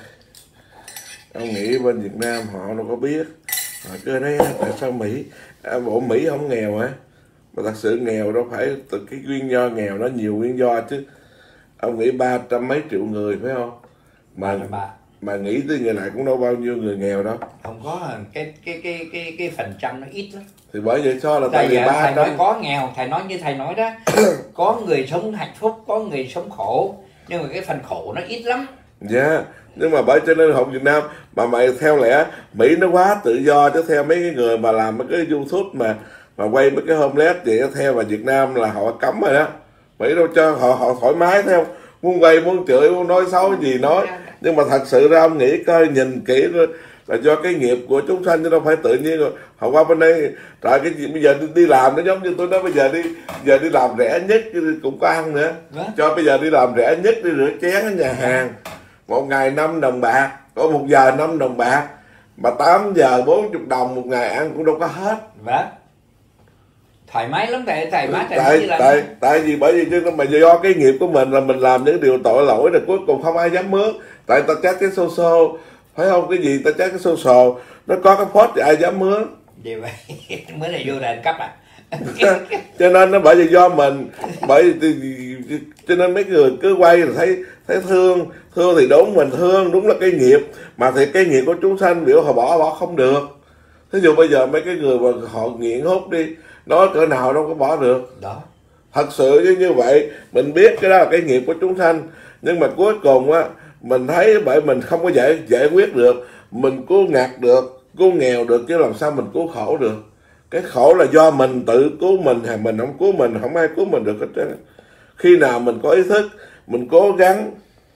Speaker 1: ông nghĩ bên Việt Nam họ đâu có biết. Họ cứ nói tại sao Mỹ, à, bộ Mỹ không nghèo hả? Mà thật sự nghèo đâu phải từ cái nguyên do nghèo, nó nhiều nguyên do chứ. Ông nghĩ ba trăm mấy triệu người phải không? Mà
Speaker 2: Bà.
Speaker 1: mà nghĩ tới người này cũng đâu bao nhiêu người nghèo đâu.
Speaker 2: Không có, cái cái cái cái cái phần trăm nó ít lắm.
Speaker 1: Thì bởi vậy cho là
Speaker 2: Tại
Speaker 1: tại vì
Speaker 2: giờ
Speaker 1: ba
Speaker 2: thầy nói
Speaker 1: trăm
Speaker 2: có nghèo, thầy nói như thầy nói đó. Có người sống hạnh phúc, có người sống khổ, nhưng mà cái phần khổ nó ít lắm.
Speaker 1: Dạ, yeah. Nhưng mà bởi cho nên Hồng Việt Nam mà mày theo lẽ Mỹ nó quá tự do, chứ theo mấy cái người mà làm mấy cái YouTube mà mà quay mấy cái homeless vậy theo vào Việt Nam là họ cấm rồi đó. Mỹ đâu cho họ họ thoải mái theo, muốn quay muốn chửi muốn nói xấu gì nói. Nhưng mà thật sự ra ông nghĩ coi, nhìn kỹ là do cái nghiệp của chúng sanh chứ đâu phải tự nhiên rồi. Họ qua bên đây trời, cái gì bây giờ đi, đi làm nó giống như tôi nói bây giờ đi giờ đi làm rẻ nhất cũng có ăn nữa.
Speaker 2: Đó.
Speaker 1: Cho bây giờ đi làm rẻ nhất, đi rửa chén ở nhà hàng một ngày năm đồng bạc, có một giờ năm đồng bạc, mà tám giờ bốn mươi đồng một ngày ăn cũng đâu có hết.
Speaker 2: Vâng. Thoải mái lắm thầy, thoải mái thầy
Speaker 1: tại
Speaker 2: như là
Speaker 1: tại tại vì bởi vì chứ mà do cái nghiệp của mình là mình làm những điều tội lỗi, rồi cuối cùng không ai dám mướn. Tại ta chắc cái xô xô phải không, cái gì ta chắc cái xô xồ nó có cái phốt thì ai dám mướn.
Speaker 2: gì vậy? Mới này vô đền cấp à?
Speaker 1: Cho nên nó bởi vì do mình, bởi vì cho nên mấy người cứ quay là thấy thấy thương thương thì đúng, mình thương đúng là cái nghiệp, mà thì cái nghiệp của chúng sanh biểu họ bỏ bỏ không được. Thí dụ bây giờ mấy cái người mà họ nghiện hút đi, nói cỡ nào đâu có bỏ được.
Speaker 2: Đó.
Speaker 1: Thật sự như như vậy, mình biết cái đó là cái nghiệp của chúng sanh, nhưng mà cuối cùng á mình thấy bởi mình không có giải giải quyết được, mình cố ngặt được, cố nghèo được, chứ làm sao mình cố khổ được. Cái khổ là do mình tự cứu mình, hay mình không cứu mình, không ai cứu mình được hết trơn. Khi nào mình có ý thức, mình cố gắng.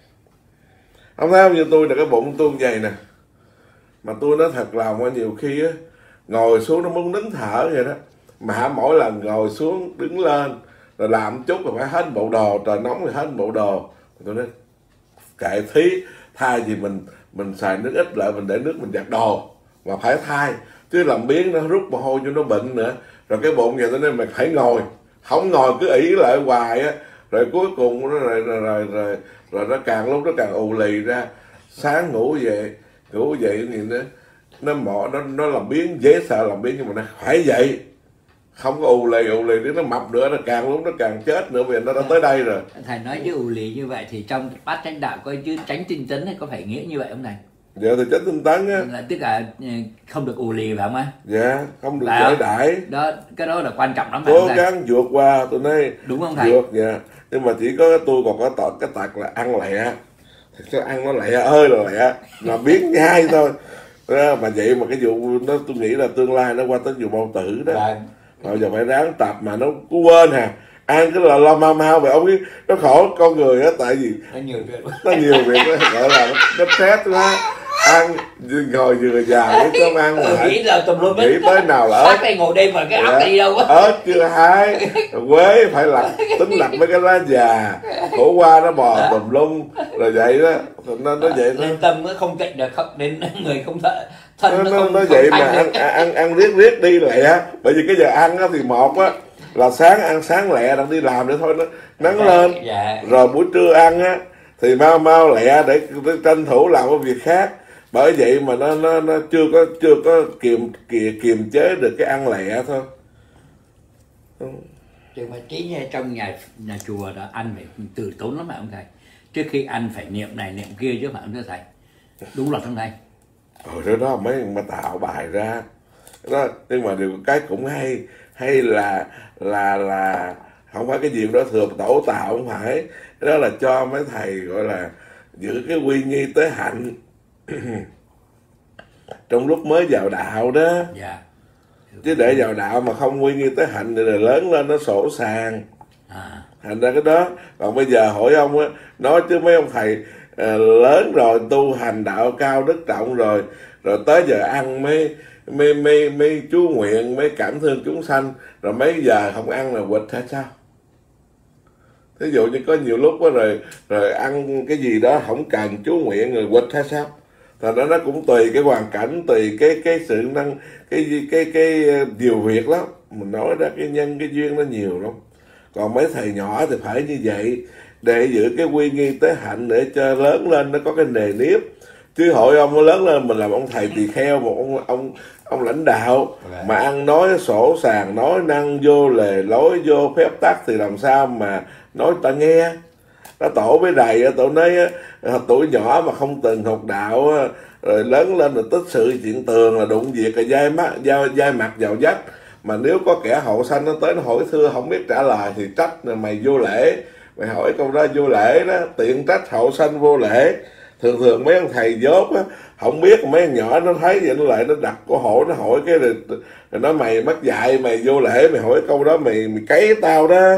Speaker 1: Không thấy không, như tôi là cái bụng tôi như vậy nè, mà tôi nói thật lòng, nhiều khi á ngồi xuống nó muốn nín thở vậy đó, mà mỗi lần ngồi xuống đứng lên rồi làm chút rồi phải hết bộ đồ, trời nóng thì hết bộ đồ. Tôi nói kệ thí, thay vì mình mình xài nước ít lại, mình để nước mình giặt đồ mà phải thay, chứ làm biến nó rút mồ hôi cho nó bệnh nữa. Rồi cái bụng vậy, cho nên mày phải ngồi, không ngồi cứ ỷ lại hoài á, rồi cuối cùng nó rồi rồi, rồi rồi rồi nó càng lúc nó càng ù lì ra. Sáng ngủ về ngủ dậy thì nó nó mọ nó nó làm biến, dễ sợ làm biến, nhưng mà nó phải vậy, không có ù lì ù lì đến nó mập nữa, nó càng lúc nó càng chết nữa, vì nó đã tới đây rồi.
Speaker 2: Thầy nói chứ ù lì như vậy thì trong bát chánh đạo coi chứ tránh tinh tấn có phải nghĩa như vậy không thầy?
Speaker 1: Dạ thì tránh tinh tấn á,
Speaker 2: là tức là không được ù lì phải không á?
Speaker 1: Dạ, không được giải đãi
Speaker 2: đó, cái đó là quan trọng lắm.
Speaker 1: Cố gắng vượt qua, tôi nói
Speaker 2: đúng không thầy?
Speaker 1: Vượt, dạ. Nhưng mà chỉ có tôi còn có tọt cái tật là ăn lẹ. Thật sự ăn nó lẹ ơi là lẹ, là biến nhai thôi. Đó, mà vậy mà cái vụ nó tôi nghĩ là tương lai nó qua tới vụ bao tử đó.
Speaker 2: Rồi.
Speaker 1: Rồi giờ phải ráng tập mà nó cứ quên hà. Ăn cái là lo mau mau vậy, ông biết nó khổ con người á, tại vì
Speaker 2: nó nhiều việc
Speaker 1: nó nhiều việc nó gọi là nó stress quá. ăn ngồi vừa già với cơm ăn mà
Speaker 2: nghĩ là tùm lum
Speaker 1: nghĩ tới nào là ớt
Speaker 2: đây ngồi đêm mà cái ốc đi đâu á.
Speaker 1: Ớt chưa hái, quế phải lặt, tính lặt mấy cái lá già, khổ qua nó bò tùm lum rồi vậy đó. Nó nó vậy
Speaker 2: Nên tâm nó không cạnh được, không đến người không thợ thân
Speaker 1: nó,
Speaker 2: nó,
Speaker 1: nó,
Speaker 2: không,
Speaker 1: nó
Speaker 2: không
Speaker 1: vậy mà
Speaker 2: được.
Speaker 1: ăn ăn ăn riết riết đi lẹ, bởi vì cái giờ ăn á thì một á là sáng ăn sáng lẹ đang đi làm để thôi nó nắng lên,
Speaker 2: dạ.
Speaker 1: rồi buổi trưa ăn á thì mau mau lẹ để, để tranh thủ làm cái việc khác. Bởi vậy mà nó nó nó chưa có chưa có kiềm kiềm kiềm chế được cái ăn lẹ thôi.
Speaker 2: Nhưng mà chính trong nhà nhà chùa đó ăn phải từ tốn lắm mà ông thầy. Trước khi ăn phải niệm này niệm kia chứ mà ông thầy. Đúng là không thầy?
Speaker 1: Rồi đó, đó mấy mà tạo bài ra đó. Nhưng mà điều cái cũng hay hay là là là không phải cái gì đó thừa tổ tạo, không phải. Đó là cho mấy thầy gọi là giữ cái quy nghi tế hạnh trong lúc mới vào đạo đó.
Speaker 2: Dạ.
Speaker 1: Chứ để vào đạo mà không quy nghi tế hạnh thì là lớn lên nó sổ sàng.
Speaker 2: À.
Speaker 1: Thành ra cái đó. Còn bây giờ hỏi ông á, nói chứ mấy ông thầy à, lớn rồi, tu hành đạo cao đức trọng rồi, rồi tới giờ ăn mấy mấy mấy mấy chú nguyện, mấy cảm thương chúng sanh, rồi mấy giờ không ăn là quỵt hay sao? Thí dụ như có nhiều lúc đó rồi rồi ăn cái gì đó không cần chú nguyện rồi quỵt hay sao? Thành ra nó cũng tùy cái hoàn cảnh, tùy cái cái sự năng, cái cái cái, cái nhiều việc lắm. Mình nói ra cái nhân cái duyên nó nhiều lắm. Còn mấy thầy nhỏ thì phải như vậy, để giữ cái quy nghi tế hạnh, để cho lớn lên nó có cái nề nếp. Chứ hội ông nó lớn lên mình làm ông thầy tỳ kheo, một ông ông ông lãnh đạo okay. Mà ăn nói sổ sàng, nói năng vô lề lối, vô phép tắc thì làm sao mà nói ta nghe. Nó tổ với đầy, tổ nói tuổi nhỏ mà không từng học đạo, rồi lớn lên rồi tích sự chuyện tường là đụng việc là dai mắt dai, dai mặt vào vách. Mà nếu có kẻ hậu sanh nó tới nó hỏi thưa không biết trả lời thì trách là mày vô lễ. Mày hỏi câu đó vô lễ đó, tiện trách hậu sanh vô lễ. Thường thường mấy ông thầy dốt á, không biết mấy ông nhỏ nó thấy vậy nó lại nó đặt câu hỏi, nó hỏi cái rồi, rồi nói mày mất dạy, mày vô lễ, mày hỏi câu đó mày mày cấy tao đó.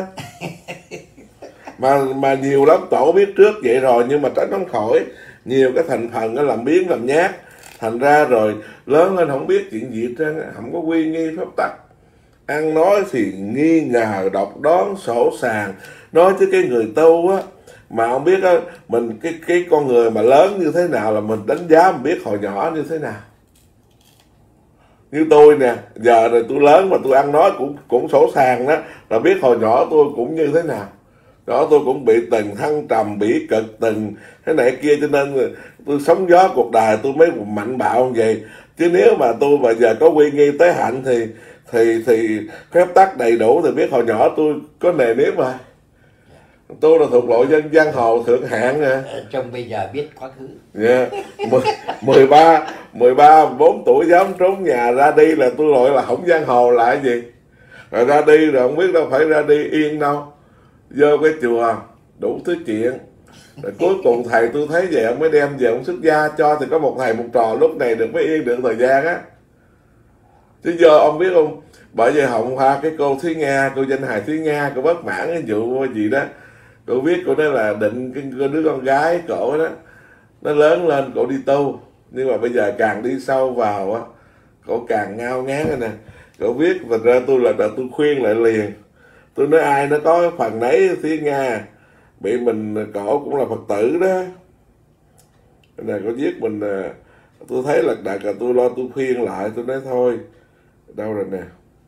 Speaker 1: mà mà nhiều lắm, tổ biết trước vậy rồi nhưng mà tránh không khỏi nhiều cái thành phần nó làm biến làm nhát. Thành ra rồi lớn lên không biết chuyện gì hết, không có quy nghi pháp tắc. Ăn nói thì nghi ngờ, độc đoán, sổ sàng. Nói chứ cái người tu á, mà không biết á, mình cái cái con người mà lớn như thế nào là mình đánh giá mình biết hồi nhỏ như thế nào. Như tôi nè, giờ này tôi lớn mà tôi ăn nói cũng cũng sổ sàng đó, là biết hồi nhỏ tôi cũng như thế nào. Đó, tôi cũng bị từng thăng trầm, bị cực từng thế này kia, cho nên tôi sống gió cuộc đời tôi mới mạnh bạo như vậy. Chứ nếu mà tôi mà giờ có quy nghi tế hạnh thì thì thì phép tắc đầy đủ thì biết hồi nhỏ tôi có nề nếp rồi. Tôi là thuộc loại dân giang hồ thượng hạng nè.
Speaker 2: Trong bây giờ biết quá khứ.
Speaker 1: Yeah. mười ba, mười ba, bốn tuổi dám trốn nhà ra đi là tôi loại là không giang hồ là cái gì. Rồi ra đi rồi không biết đâu phải ra đi yên đâu. Vô cái chùa đủ thứ chuyện. Rồi cuối cùng thầy tôi thấy vậy ông mới đem về ông xuất gia cho, thì có một thầy một trò lúc này được mới yên được thời gian á. Chứ giờ ông biết không, bởi vì hồng hoa cái cô Thúy Nga, cô danh hài Thúy Nga, cô bất mãn cái vụ gì đó, cô biết cô đó là định cái đứa con gái cổ đó nó lớn lên cổ đi tu, nhưng mà bây giờ càng đi sâu vào á cổ càng ngao ngán rồi nè. Cổ biết và ra tôi là, là tôi khuyên lại liền, tôi nói ai nó có phần nấy. Thúy Nga bị mình cổ cũng là Phật tử đó, này có giết mình. Tôi thấy là đại cả tôi lo tôi khuyên lại, tôi nói thôi đâu rồi nè.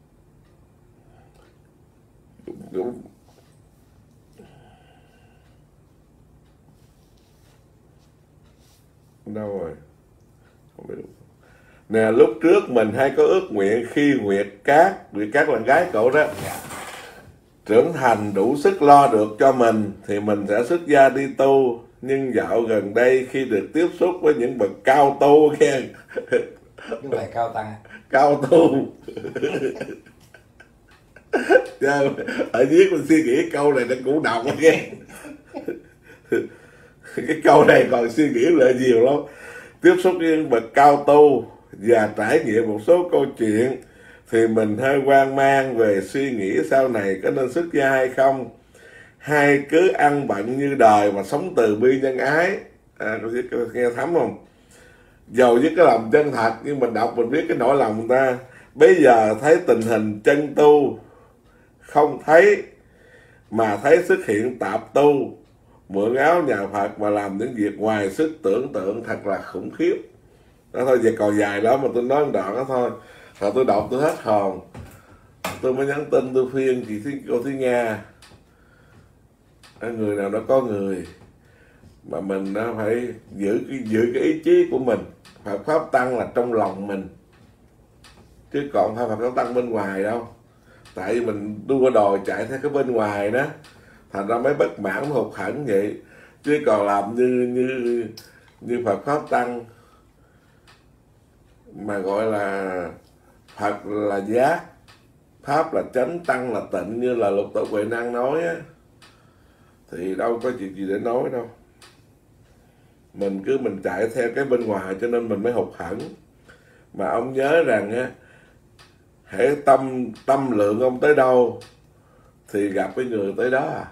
Speaker 1: Đúng. Đâu rồi không biết. Nè lúc trước mình hay có ước nguyện khi Nguyệt Cát, Nguyệt Cát là gái cậu đó, trưởng thành đủ sức lo được cho mình thì mình sẽ xuất gia đi tu. Nhưng dạo gần đây khi được tiếp xúc với những bậc cao tu khen
Speaker 2: Như vậy cao tăng
Speaker 1: cao tu ở dưới mình suy nghĩ câu này nó cũng đọc nghe. Cái câu này còn suy nghĩ lại nhiều lắm. Tiếp xúc với những bậc cao tu và trải nghiệm một số câu chuyện thì mình hơi hoang mang về suy nghĩ sau này có nên xuất gia hay không, hay cứ ăn bận như đời mà sống từ bi nhân ái. À, có nghe thấm không? giàu với cái lòng chân thật, nhưng mình đọc mình biết cái nỗi lòng người ta. Bây giờ thấy tình hình chân tu không thấy, mà thấy xuất hiện tạp tu mượn áo nhà Phật mà làm những việc ngoài sức tưởng tượng, thật là khủng khiếp. Đó thôi, về còn dài đó mà tôi nói một đoạn đó thôi. Rồi tôi đọc tôi hết hồn, tôi mới nhắn tin tôi khuyên chị Thí, cô Thúy Nga, người nào đó có người mà mình nó phải giữ cái giữ cái ý chí của mình. Phật pháp tăng là trong lòng mình, chứ còn phải Phật pháp tăng bên ngoài đâu. Tại vì mình đua đòi chạy theo cái bên ngoài đó, thành ra mới bất mãn hụt hẫng vậy. Chứ còn làm như như như Phật pháp tăng mà gọi là Phật là giác, pháp là chánh, tăng là tịnh, như là Lục Tổ Huệ Năng nói á, thì đâu có chuyện gì để nói đâu. Mình cứ mình chạy theo cái bên ngoài cho nên mình mới hụt hẫng. Mà ông nhớ rằng á, hễ tâm tâm lượng ông tới đâu thì gặp cái người tới đó à.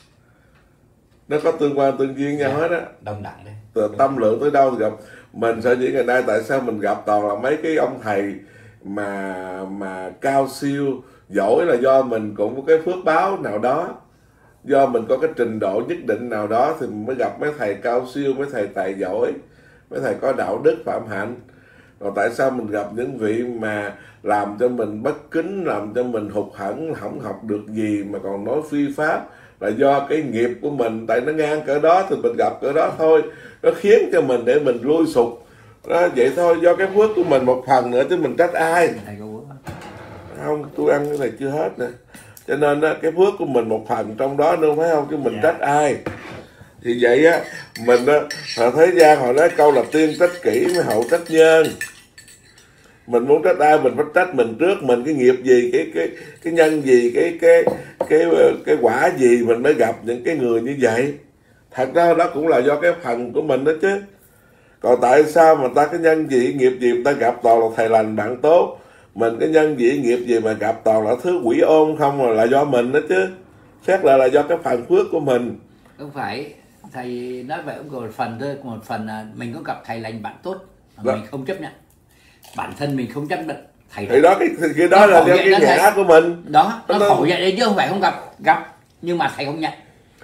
Speaker 1: Nó có tương quan tương duyên nhau hết á.
Speaker 2: Đồng đẳng đấy.
Speaker 1: Từ tâm lượng tới đâu thì gặp. Mình sở dĩ ngày nay tại sao mình gặp toàn là mấy cái ông thầy mà mà cao siêu giỏi, là do mình cũng có cái phước báo nào đó, do mình có cái trình độ nhất định nào đó thì mình mới gặp mấy thầy cao siêu, mấy thầy tài giỏi, mấy thầy có đạo đức phạm hạnh. Còn tại sao mình gặp những vị mà làm cho mình bất kính, làm cho mình hụt hẫng, không học được gì mà còn nói phi pháp, là do cái nghiệp của mình. Tại nó ngang cỡ đó thì mình gặp cỡ đó thôi, nó khiến cho mình để mình lui sụp đó, vậy thôi. Do cái phước của mình một phần nữa chứ mình trách ai? Không, tôi ăn cái này chưa hết nè, cho nên đó, cái phước của mình một phần trong đó nữa, phải không? Chứ mình trách ai? Thì vậy á, mình á, ở thế gian họ nói câu là tiên trách kỹ mới hậu trách nhân. Mình muốn trách ai mình phải trách mình trước, mình cái nghiệp gì, cái cái cái nhân gì, cái cái cái cái quả gì mình mới gặp những cái người như vậy. Thật ra đó cũng là do cái phần của mình đó chứ. Còn tại sao mà ta cái nhân gì nghiệp gì người ta gặp toàn là thầy lành bạn tốt, mình cái nhân gì nghiệp gì mà gặp toàn là thứ quỷ ôn không, mà là do mình đó chứ. Xét lại là do cái phần phước của mình.
Speaker 2: Không phải, thầy nói vậy cũng có một phần thôi, một phần là mình có gặp thầy lành bạn tốt mà mình không chấp nhận. Bản thân mình không chấp nhận thầy
Speaker 1: thì đó, cái, cái đó là do cái ngã của mình
Speaker 2: đó, nó khổ vậy đấy chứ không phải không gặp, gặp nhưng mà thầy không nhận.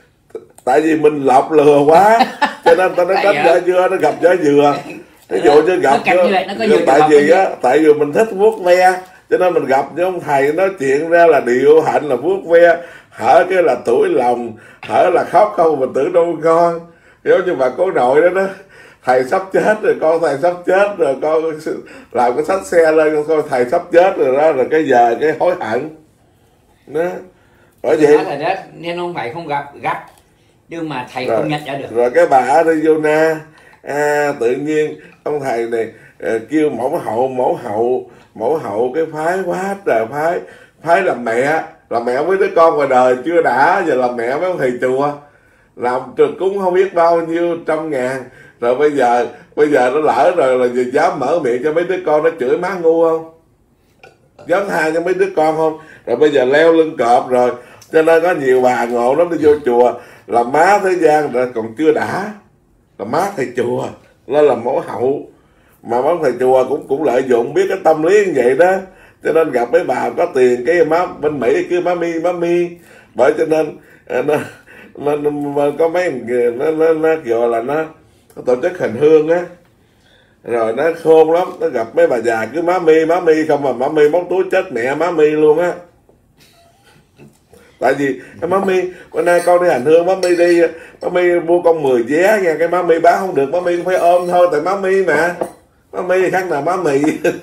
Speaker 1: Tại vì mình lọc lừa quá cho nên ta nói trách vỏ dưa nó gặp vỏ dừa. Ví dụ như gặp nó, vậy, nó có tại vì á, tại vì mình thích vuốt ve cho nên mình gặp với ông thầy nói chuyện ra là điệu hạnh là vuốt ve, hở cái là tuổi lòng, hở là khóc không mình tưởng đâu con. Giống như bà cố nội đó đó, thầy sắp chết rồi, con thầy sắp chết rồi, con làm cái xách xe lên con coi thầy sắp chết rồi đó, rồi cái giờ cái hối hận đó. Bởi vậy
Speaker 2: đó là đó, nên không phải không gặp, gặp nhưng mà thầy
Speaker 1: rồi,
Speaker 2: không nhận ra được.
Speaker 1: Rồi cái bà đi vô na à, tự nhiên ông thầy này à, kêu mẫu hậu mẫu hậu mẫu hậu cái phái quá trời phái, phái làm mẹ, làm mẹ với đứa con ngoài đời chưa đã, giờ làm mẹ với ông thầy chùa, làm trường cúng không biết bao nhiêu trăm ngàn. Rồi bây giờ bây giờ nó lỡ rồi là gì dám mở miệng cho mấy đứa con nó chửi má ngu không, dám tha cho mấy đứa con không? Rồi bây giờ leo lưng cọp rồi, cho nên có nhiều bà ngộ lắm đi vô chùa làm má thế gian rồi còn chưa đã, làm má thầy chùa lên làm mẫu hậu. Mà mấy thầy chùa cũng cũng lợi dụng biết cái tâm lý như vậy đó, cho nên gặp mấy bà có tiền cái má bên Mỹ cứ má mi má mi. Bởi cho nên nó, nó, nó có mấy người nó, nó, nó gọi là nó tổ chức hành hương á, rồi nó khôn lắm, nó gặp mấy bà già cứ má mi má mi không, mà má mi móc túi chết mẹ má mi luôn á. Tại vì cái má mi bữa nay con đi hành hương, má mi đi, má mi mua con mười vé nha, cái má mi bán không được má mi cũng phải ôm thôi, tại má mi mà, má mi thì khác nào má mì.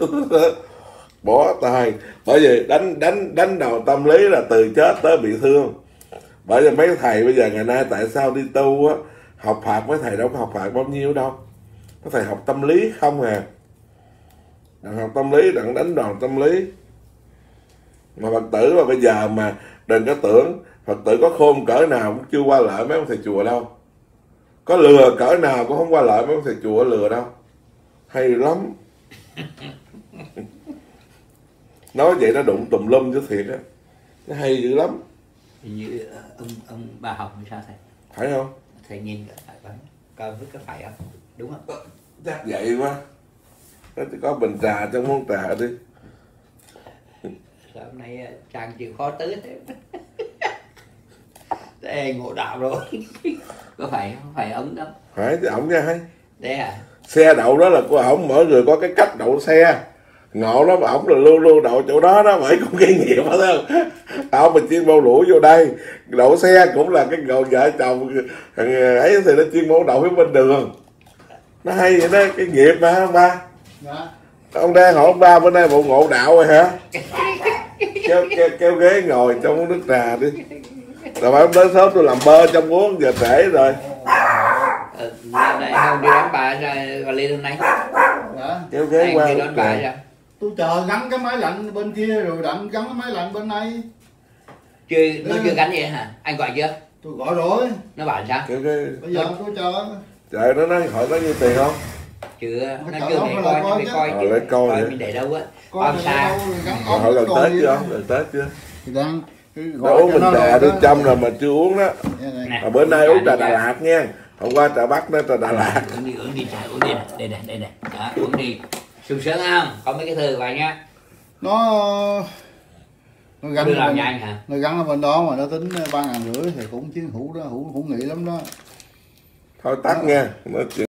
Speaker 1: Bỏ tay. Bởi vì đánh đánh đánh đầu tâm lý là từ chết tới bị thương. Bởi vì mấy thầy bây giờ ngày nay tại sao đi tu á, học Phật mấy thầy đâu có học Phật bao nhiêu đâu, mấy thầy học tâm lý không à, đặng học tâm lý đặng đánh đòn tâm lý. Mà Phật tử mà bây giờ mà đừng có tưởng Phật tử có khôn cỡ nào cũng chưa qua lợi mấy ông thầy chùa đâu, có lừa cỡ nào cũng không qua lợi mấy ông thầy chùa lừa đâu. Hay lắm. Nói vậy nó đụng tùm lum chứ thiệt á, nó hay dữ lắm.
Speaker 2: Như ông ông bà học như sao thầy?
Speaker 1: Phải không?
Speaker 2: Thầy nhìn lại coi có vứt có phải không? Đúng không?
Speaker 1: Chắc vậy quá. Nó chỉ có bình trà trong món trà đi.
Speaker 2: Sao hôm nay chàng chịu khó tới thế? Thế ngộ đạo rồi. Có phải không phải ống đâu?
Speaker 1: Phải chứ ổng nha hay.
Speaker 2: Đấy à?
Speaker 1: Xe đậu đó là của ổng, mỗi người có cái cách đậu xe. Ngộ lắm, ổng là luôn luôn đậu chỗ đó đó, bởi cũng kinh nghiệm phải không? Ổng mình chuyên môn lũi vô đây. Đậu xe cũng là cái ngộ vợ chồng ấy thì nó chuyên môn đậu phía bên đường. Nó hay vậy đó, cái nghiệp mà ông ba.
Speaker 3: Dạ.
Speaker 1: Ông đang hỏi ông ba bữa nay bộ ngộ đạo rồi hả? Kéo, kéo, kéo ghế ngồi trong uống nước trà đi. Rồi phải đến sớm tôi làm bơ trong uống giờ trễ rồi.
Speaker 2: Ờ, này không đi đón bà ra và lên hôm nay.
Speaker 3: Dạ.
Speaker 1: Kéo ghế
Speaker 2: Anh
Speaker 1: qua.
Speaker 2: đi đón bà ra.
Speaker 3: Tôi chờ gắn cái máy lạnh bên kia rồi đặng gắn cái máy lạnh bên này.
Speaker 2: Chưa, nó
Speaker 3: Ừ.
Speaker 2: chưa gắn vậy hả? Anh gọi chưa?
Speaker 3: Tôi gọi rồi.
Speaker 2: Nó bảo sao?
Speaker 1: Kéo ghế.
Speaker 3: Bây giờ tôi chờ.
Speaker 1: Trời nó nói hỏi nó nhiêu tiền không?
Speaker 2: Chưa,
Speaker 3: Nó
Speaker 2: nó
Speaker 3: chở
Speaker 2: chưa
Speaker 3: nó
Speaker 2: phải
Speaker 3: phải
Speaker 2: coi,
Speaker 3: là
Speaker 2: nó
Speaker 3: coi
Speaker 2: phải
Speaker 3: chứ.
Speaker 2: coi
Speaker 1: Ờ,
Speaker 2: chứ.
Speaker 1: lấy coi
Speaker 2: Coi
Speaker 1: vậy.
Speaker 2: mình để đâu á?
Speaker 3: Coi
Speaker 2: Bao
Speaker 3: này
Speaker 2: xa?
Speaker 3: đâu, gắn
Speaker 1: Rồi
Speaker 3: ống
Speaker 1: hỏi gần
Speaker 3: còn
Speaker 1: Tết
Speaker 3: gì
Speaker 1: chưa?
Speaker 3: đó.
Speaker 1: Gần Tết chưa?
Speaker 3: Thì đang
Speaker 1: Nó uống bình trà đi chăm rồi mà chưa uống đó.
Speaker 2: Nè,
Speaker 1: Mà bữa nay uống trà
Speaker 2: đi
Speaker 1: Đà
Speaker 2: ra.
Speaker 1: Lạt nha. Hôm qua trà Bắc đó trà Đà Lạt.
Speaker 2: Uống đi, uống đi, trà, uống đi nè. Đây nè, đây nè. Đó, uống đi. Sung sướng không? Có mấy cái thư vào nhá.
Speaker 3: Nó nó gắn
Speaker 2: Đưa
Speaker 3: ở
Speaker 2: làm
Speaker 3: bên,
Speaker 2: nhà anh hả?
Speaker 3: nó gắn ở bên đó mà nó tính ba ngàn rưỡi thì cũng chiến hữu đó, hữu hữu nghị lắm đó.
Speaker 1: Thôi tắt nha. Nói chuyện